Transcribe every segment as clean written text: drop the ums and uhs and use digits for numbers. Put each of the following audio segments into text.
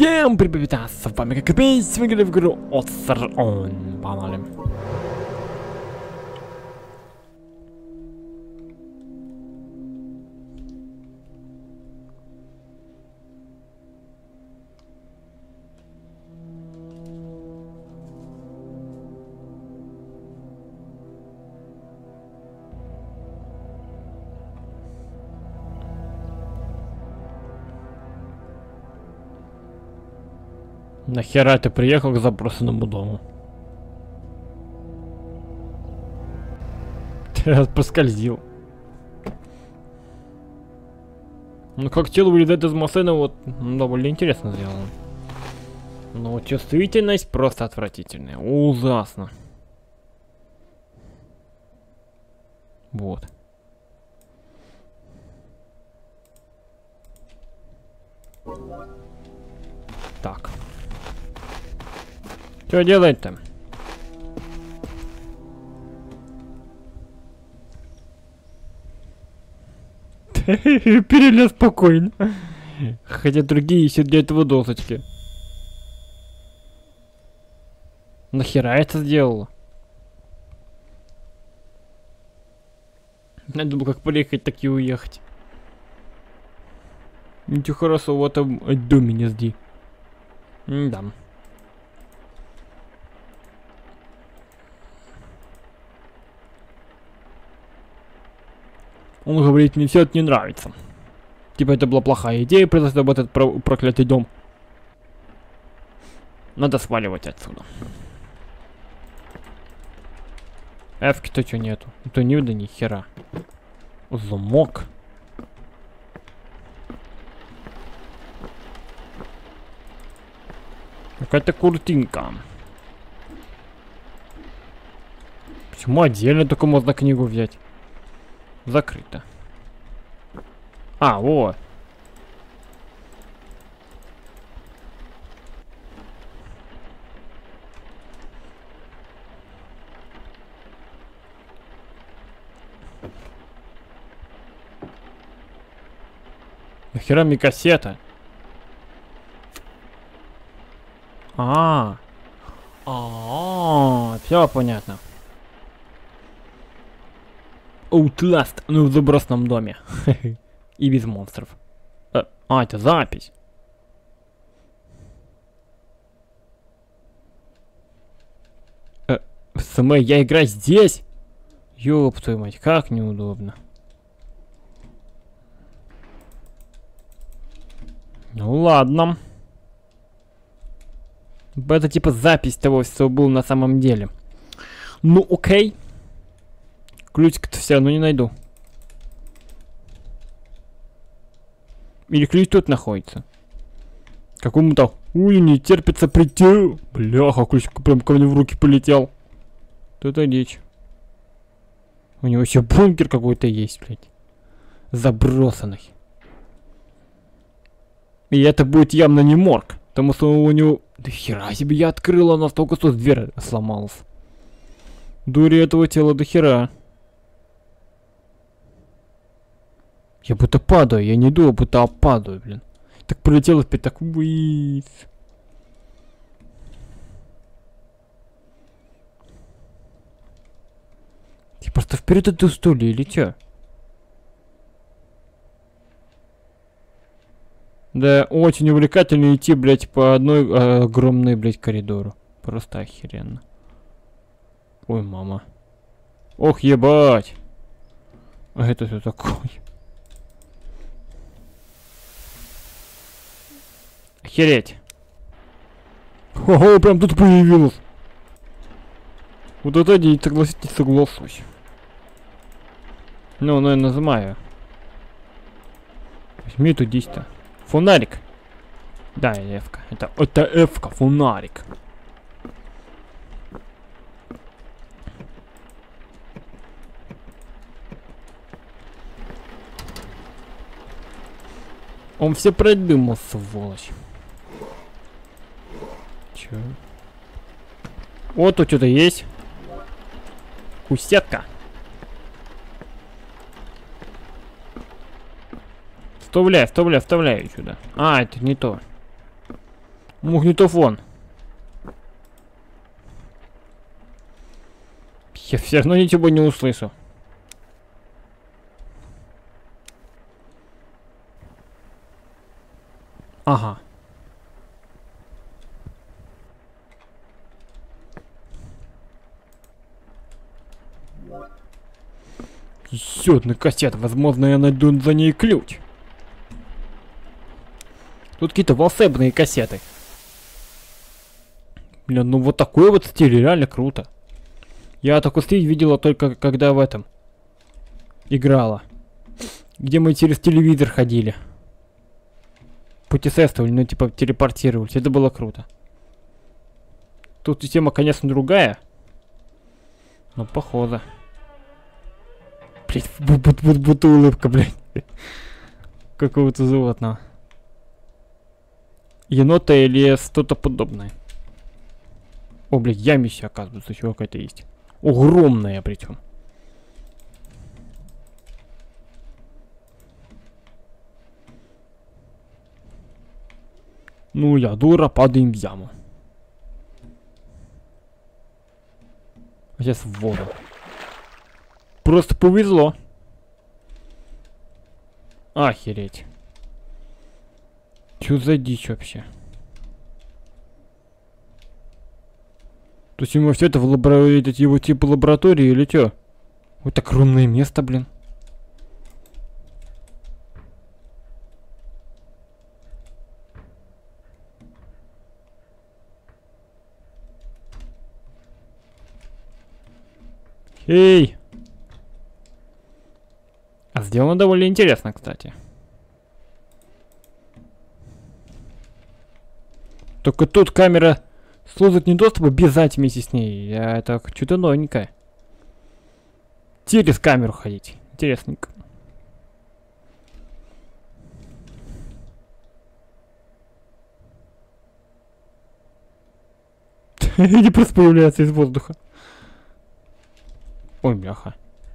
Всем привет, с вами как опять, мы играем в игру Othron. Погнали. Нахера ты приехал к заброшенному дому? Ты раз проскользил. Ну как тело вылезает из машины, вот довольно интересно сделано. Но чувствительность просто отвратительная. Ужасно. Вот. Так. Что делать-то? Перелез спокойно. Хотя другие ищут для этого досочки. Нахера это сделала? Я думал, как приехать, так и уехать. Ничего хорошо, вот там доме не жди. Да. Он говорит, мне все это не нравится. Типа это была плохая идея, произошла в этот проклятый дом. Надо сваливать отсюда. Эвки-то что нету? То не видно ни хера. Замок. Какая-то куртинка. Почему отдельно только можно книгу взять? Закрыто. А, вот. Нахера мне кассета? Все понятно. Outlast, ну в заброшенном доме. И без монстров. Это запись. Я играю здесь? Ёб твою мать, как неудобно. Ну ладно. Это типа запись того, что было на самом деле. Ну окей. Ключик-то все равно не найду. Или ключ тут находится. Какому-то... Ой, не терпится прийти. Бляха, ключ прям ко мне в руки полетел. Это дичь. У него еще бункер какой-то есть, блядь. Забросанный. И это будет явно не морг. Потому что у него... Да хера себе, я открыла, настолько что дверь сломалась. Дури этого тела до хера. Я будто падаю, я не иду, а будто падаю, блин. Так полетел опять, так вниз. Ты просто вперед иду, что ли, или чё? Да, очень увлекательно идти, блядь, по одной огромной, блядь, коридору. Просто охеренно. Ой, мама. Ох, ебать. А это что такое? Охереть. Ого, прям тут появилось. Вот это не согласитесь, не соглашусь. Ну, я нажимаю. Возьми тут 10-то. Фонарик. Да, F-ка. Это F-ка, фонарик. Он все продумал, сволочь. Чё? Вот тут что-то есть. Кусетка. Вставляю сюда. А, это не то. Магнитофон. Я все равно ничего не услышу. Ага. Еще одна кассета. Возможно, я найду за ней ключ. Тут какие-то волшебные кассеты. Блин, ну вот такой вот стиль, реально круто. Я такой стиль видела только когда в этом играла. Где мы через телевизор ходили. Путешествовали, ну типа телепортировались. Это было круто. Тут система, конечно, другая. Но похоже. Блять, будто улыбка, блядь. Какого-то животного. Енота или что-то подобное. О, блядь, ямища, оказывается, еще какая-то есть. Огромная причем. Ну, я дура, падаем в яму. Сейчас в воду. Просто повезло. Охереть. Чё за дичь вообще? То есть ему все это в лаборатории, его типа лаборатории или чё? Вот так огромное место, блин. Эй! А сделано довольно интересно, кстати. Только тут камера служит не доступа без вместе с ней, а это что-то новенькое. Через камеру ходить. Интересненько. Не просто появляется из воздуха. Ой, бляха.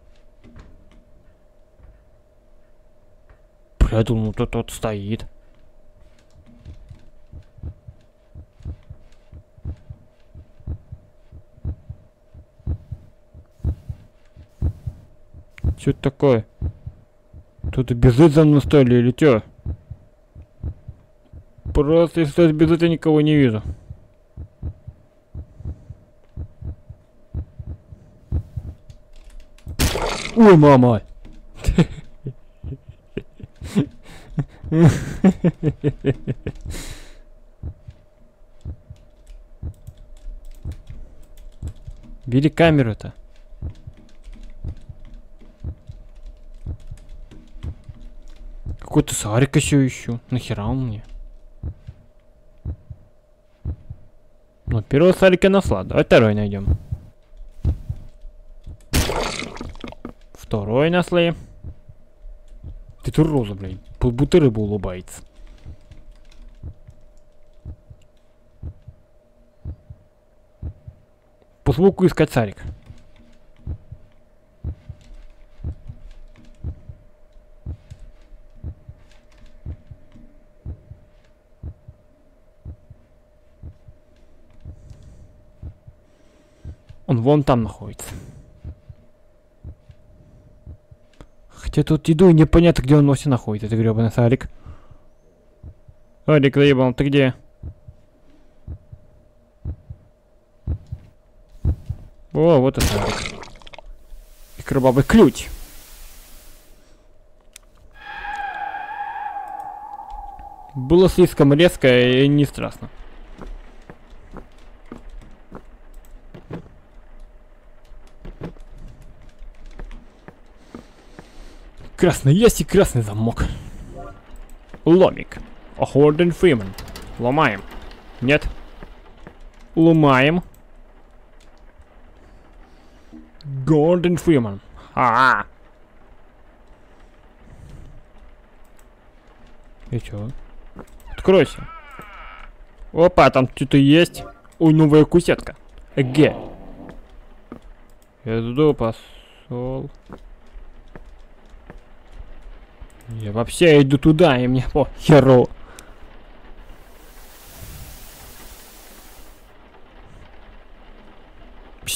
Я думал, тот стоит. Что это такое? Тут бежит за мной, что ли, или чё? Просто если бежит, я никого не вижу. Ой, мама! Бери камеру-то. Какой-то шарик еще ищу. Нахера он мне? Ну, первого шарика нашла. Давай второй найдем. Второй нашли. Ты тут роза, блядь. Будто рыба улыбается. По звуку искать шарик. Он вон там находится. Хотя тут иду и непонятно, где он вообще находится, это гребаный шарик. Шарик, заебал, ты где? О, вот и шарик. И крабовый ключ. Было слишком резко и не страшно. Красный ящик, красный замок. Ломик. Гордон Фриман. Ломаем. Нет. Ломаем. Гордон Фриман. А-а. И чё? Откройся. Опа, там что-то есть. Ой, новая кусетка. Эге. Иду посол. Я вообще иду туда, и мне по херу.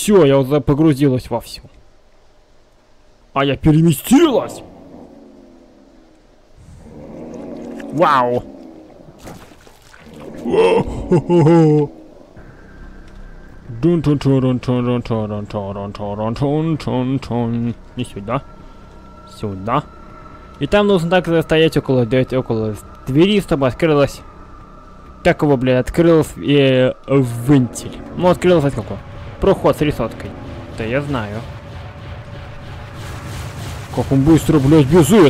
Все, я вот погрузилась во все. А я переместилась! Вау! Не сюда. Сюда. И там нужно так стоять около двери, чтобы открылась. Так его, блядь, открылся вентиль. Ну, открылся какой? Проход с решеткой. Да я знаю. Как он быстро, блядь, бежит.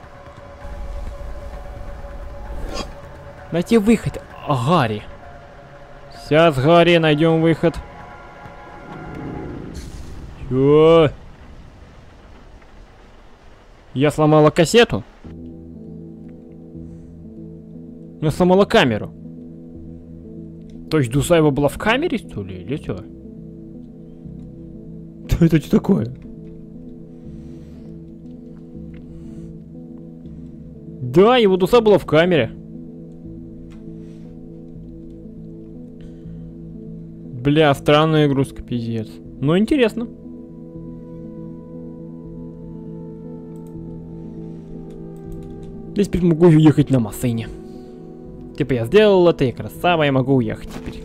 Найти выход. Гарри. Сейчас, Гарри, найдем выход. Чё? Я сломала кассету? Я сломала камеру. То есть Дусаева была в камере, что ли, или что? Это что такое? Да, его дуса была в камере. Бля, странная игрушка, пиздец. Но интересно. Здесь теперь могу уехать на машине. Типа я сделал это, я красава, я могу уехать теперь.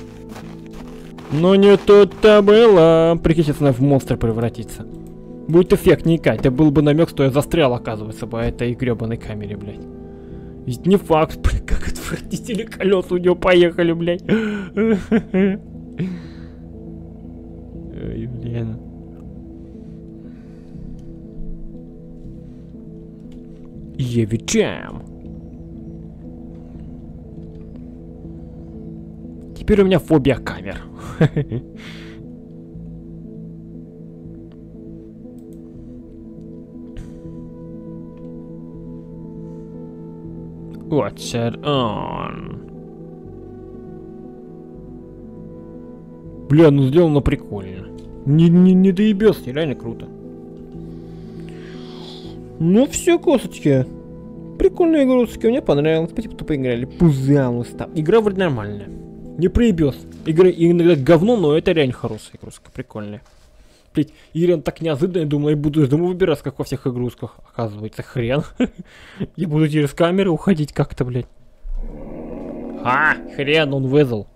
Но не тут-то было. Прикинь, сейчас она в монстра превратится. Будет эффект не икать. Это был бы намек, что я застрял, оказывается, по этой гребаной камере, блядь. Ведь не факт, блядь, как отвратительно колеса у него поехали, блядь. Ой, блин. Евичам. Теперь у меня фобия камер. What's it on? Бля, ну сделано прикольно. Не доебёшься, реально круто. Ну все, косточки. Прикольные игрушки, мне понравилось. Спасибо, что поиграли. Пожалуйста. Игра вроде нормальная. Не проебёс. Игра иногда говно, но это реально хорошая игрушка. Прикольная. Блять, игра так неожиданно, я думаю, я буду из дома выбираться, как во всех игрушках. Оказывается, хрен. Я буду через камеры уходить как-то, блядь. Хрен он вызвал.